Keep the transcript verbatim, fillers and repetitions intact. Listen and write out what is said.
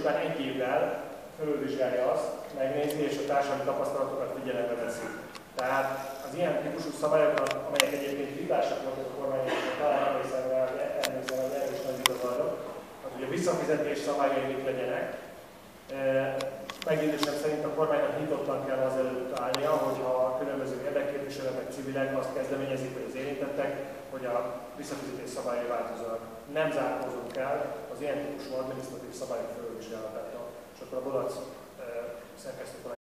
után egy évvel fölülvizsgálja azt, megnézi és a társadalmi tapasztalatokat figyelembe veszi. Tehát az ilyen típusú szabályokat, amelyek egyébként vitásak voltak a kormányoknak, talán emlékszem rá, hogy erős nagy vita zajlott, az ugye a visszafizetés szabályai mik legyenek. Meggyőződésem szerint a kormánynak nyitottan kell az előtt állnia, hogyha a különböző érdekképviselők, civilek azt kezdeményezik, hogy az érintettek, hogy a visszafizetés szabályai változzanak. Nem zárkózunk el az ilyen típusú adminisztratív szabályok felülvizsgálatától. És akkor a Bolac szerkesztő